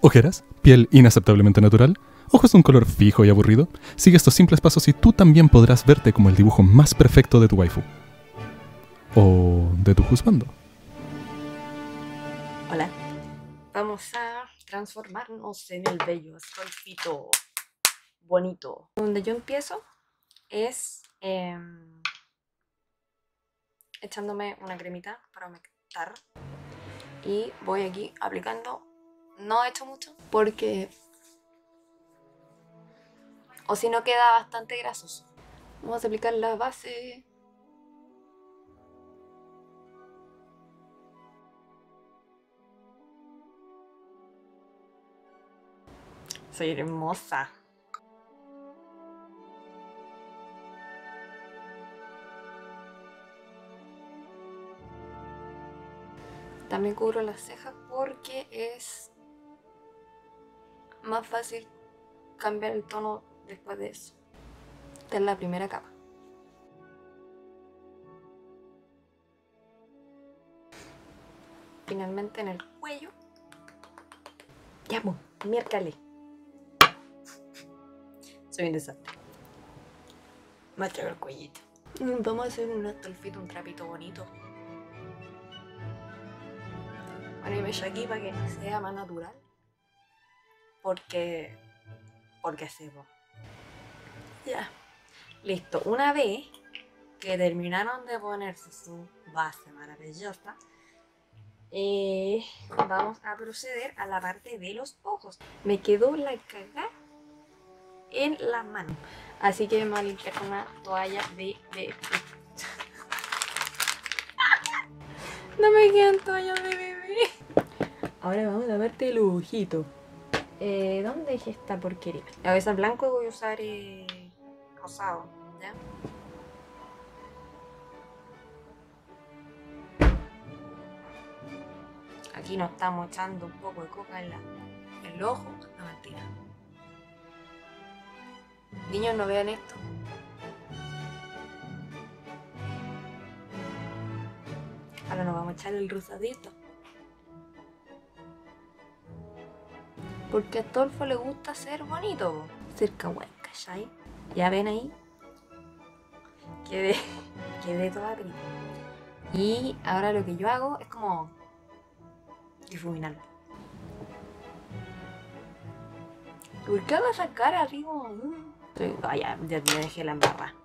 ¿Ojeras? ¿Piel inaceptablemente natural? ¿Ojos de un color fijo y aburrido? Sigue estos simples pasos y tú también podrás verte como el dibujo más perfecto de tu waifu. O de tu juzgando. Hola. Vamos a transformarnos en el bello escolpito bonito. Donde yo empiezo es echándome una cremita para humectar. Y voy aquí aplicando. No he hecho mucho porque o si no queda bastante grasoso. Vamos a aplicar la base. Soy hermosa. También cubro las cejas porque es más fácil cambiar el tono después de eso. Esta es la primera capa. Finalmente en el cuello. Ya, miércale. Soy un desastre. Me traigo el cuellito. Vamos a hacer un astolfito, un trapito bonito. Bueno, y me echo aquí para que sea más natural. Porque sebo. Ya. Listo. Una vez que terminaron de ponerse su base maravillosa, vamos a proceder a la parte de los ojos. Me quedó la cagada en la mano, así que me voy a limpiar con una toalla de no me quedan toallas de bebé. Ahora vamos a verte el ojito. ¿Dónde dejé esta porquería? A veces blanco voy a usar rosado, ¿ya? Aquí nos estamos echando un poco de coca en el ojo. No, mentira. Niños, no vean esto. Ahora nos vamos a echar el rosadito. Porque a Astolfo le gusta ser bonito, ser kawaii, ¿cachai? Ya ven ahí. Quedé toda película. Y ahora lo que yo hago es como difuminar. ¿Por qué hago esa cara así como? Ya me dejé la embarrada.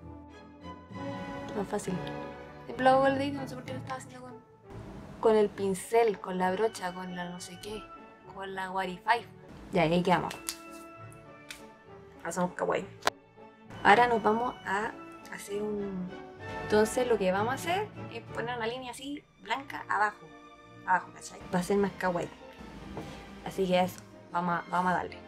Más fácil. Siempre lo hago el dedito, no sé por qué lo estaba haciendo con el pincel, con la brocha, con la no sé qué, con la Warify. Ya, ahí quedamos. Ahora somos kawaii. Ahora nos vamos a hacer un... Entonces lo que vamos a hacer es poner una línea así, blanca, abajo, ¿cachai? Va a ser más kawaii. Así que eso, vamos a darle.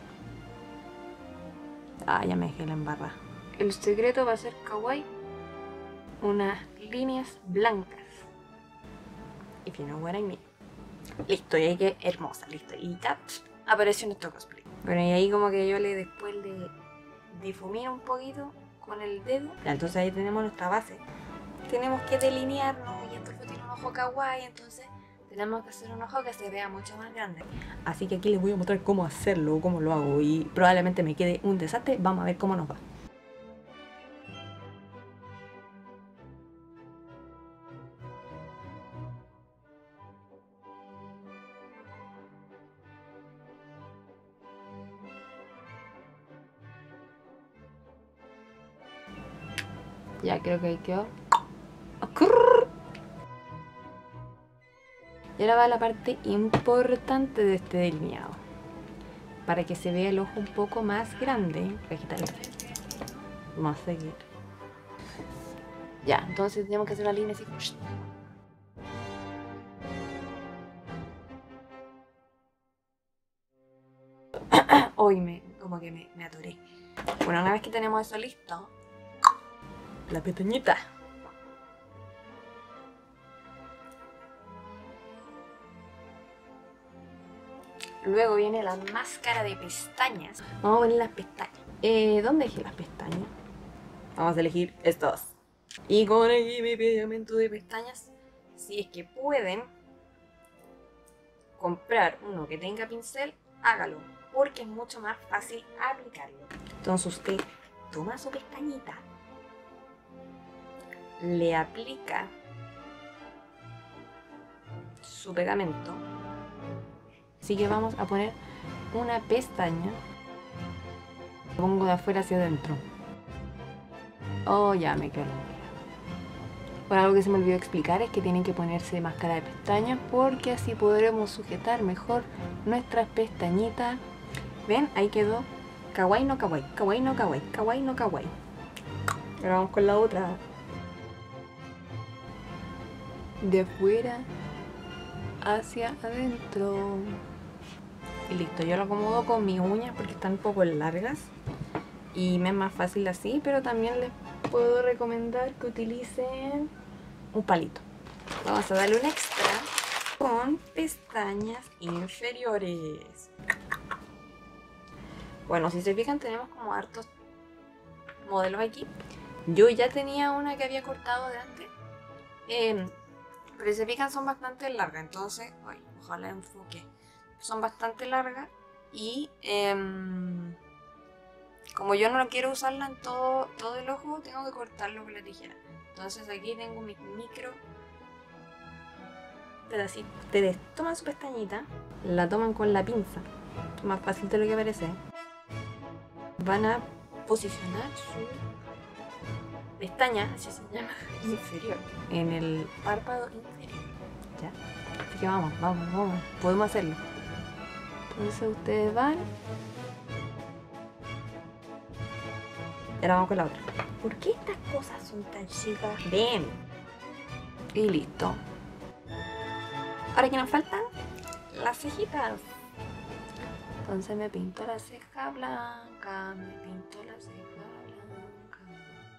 Ah, ya me dejé la embarrada. El secreto va a ser kawaii. Unas líneas blancas. If you know what I mean. Listo, y ahí que hermosa, listo. Y ya apareció nuestro cosplay. Bueno, y ahí como que yo después le difumino un poquito con el dedo. Ya, entonces ahí tenemos nuestra base. Tenemos que delinearnos y Astolfo tiene un ojo kawaii, entonces tenemos que hacer un ojo que se vea mucho más grande. Así que aquí les voy a mostrar cómo hacerlo, cómo lo hago y probablemente me quede un desastre. Vamos a ver cómo nos va. Ya creo que ahí quedó. Y ahora va la parte importante de este delineado. Para que se vea el ojo un poco más grande. Vamos a seguir. Ya, entonces tenemos que hacer una línea así. Hoy como que me atoré. Bueno, una vez que tenemos eso listo, la pestañita. Luego viene la máscara de pestañas. Vamos a poner las pestañas. ¿Dónde dejé las pestañas? Vamos a elegir estos. Y con aquí mi pegamento de pestañas, si es que pueden, comprar uno que tenga pincel, hágalo, porque es mucho más fácil aplicarlo. Entonces usted toma su pestañita, le aplica su pegamento. Así que vamos a poner una pestaña. Lo pongo de afuera hacia adentro. Oh, ya me quedo. Por algo que se me olvidó explicar es que tienen que ponerse máscara de pestañas, porque así podremos sujetar mejor nuestras pestañitas. ¿Ven? Ahí quedó. Kawaii no kawaii, kawaii no kawaii, kawaii no kawaii. Ahora vamos con la otra. De afuera hacia adentro. Y listo, yo lo acomodo con mis uñas porque están un poco largas y me es más fácil así, pero también les puedo recomendar que utilicen un palito. Vamos a darle un extra con pestañas inferiores. Bueno, si se fijan, tenemos como hartos modelos aquí. Yo ya tenía una que había cortado de antes, pero si se fijan son bastante largas, entonces, ojalá enfoque. Son bastante largas y como yo no quiero usarla en todo el ojo, tengo que cortarlo con la tijera. Entonces aquí tengo mi micro pedacito. Ustedes toman su pestañita, la toman con la pinza, más fácil de lo que parece. Van a posicionar su pestaña, así se llama, inferior, en el párpado inferior. ¿Ya? Así que vamos, podemos hacerlo. Entonces ustedes van. Y ahora vamos con la otra. ¿Por qué estas cosas son tan chicas? Ven. Y listo. Ahora que nos faltan las cejitas. Entonces me pinto la ceja blanca. Me pinto la ceja blanca.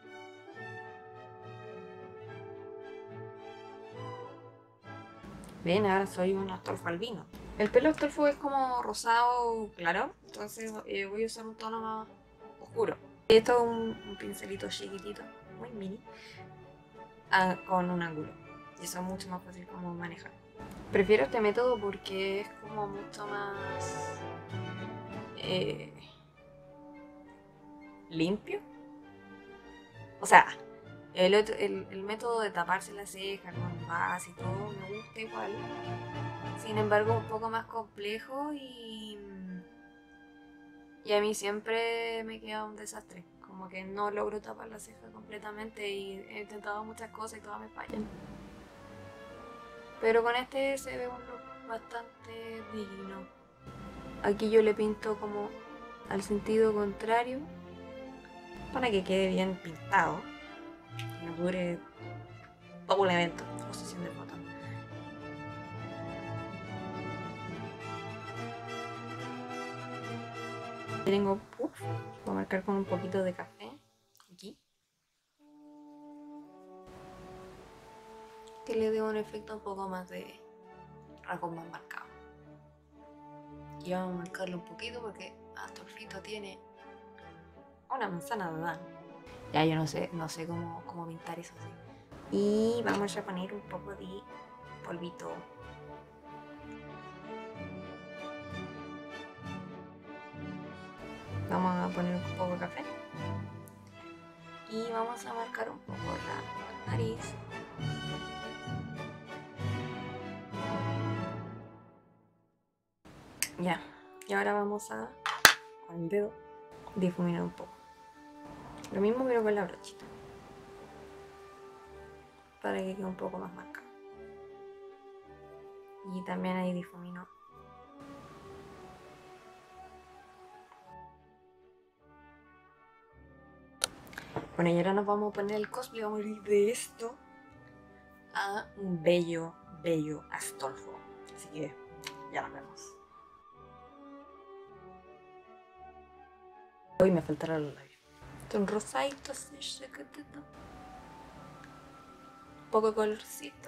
Ven, ahora soy un Astolfo albino. El pelo Astolfo es como rosado claro, entonces voy a usar un tono más oscuro. Esto es un pincelito chiquitito, muy mini, con un ángulo. Y eso es mucho más fácil como manejar. Prefiero este método porque es como mucho más limpio. O sea, el método de taparse la ceja con base y todo me gusta igual. Sin embargo, un poco más complejo y a mí siempre me queda un desastre. Como que no logro tapar la ceja completamente y he intentado muchas cosas y todas me fallan. Pero con este se ve un look bastante digno. Aquí yo le pinto como al sentido contrario para que quede bien pintado. Que no dure todo el evento, posición de foto. Tengo puff, voy a marcar con un poquito de café aquí, que le dé un efecto un poco más de rasgos más marcados. Y vamos a marcarlo un poquito porque Astolfito tiene una manzana de Adán. Ya yo no sé cómo pintar eso así. Y vamos a poner un poco de polvito. Vamos a poner un poco de café. Y vamos a marcar un poco la nariz. Ya. Y ahora vamos a, con el dedo, difuminar un poco. Lo mismo pero con la brochita. Para que quede un poco más marcado. Y también ahí difumino. Bueno, y ahora nos vamos a poner el cosplay, vamos a ir de esto a un bello Astolfo. Así que ya nos vemos. Hoy me faltaron los labios. Son rosaditos, un poco de colorcito.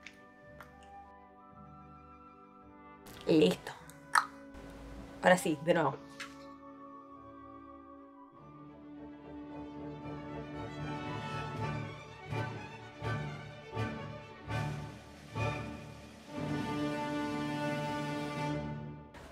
Listo. Ahora sí, de nuevo.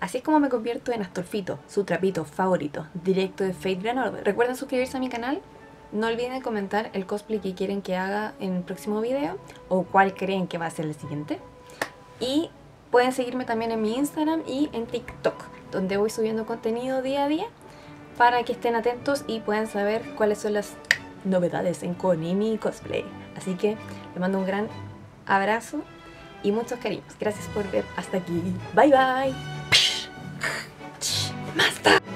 Así es como me convierto en Astolfito, su trapito favorito, directo de Fate Grand Order. Recuerden suscribirse a mi canal. No olviden comentar el cosplay que quieren que haga en el próximo video o cuál creen que va a ser el siguiente. Y pueden seguirme también en mi Instagram y en TikTok, donde voy subiendo contenido día a día para que estén atentos y puedan saber cuáles son las novedades en Konimi Cosplay. Así que les mando un gran abrazo y muchos cariños. Gracias por ver hasta aquí. Bye bye. ¡Basta!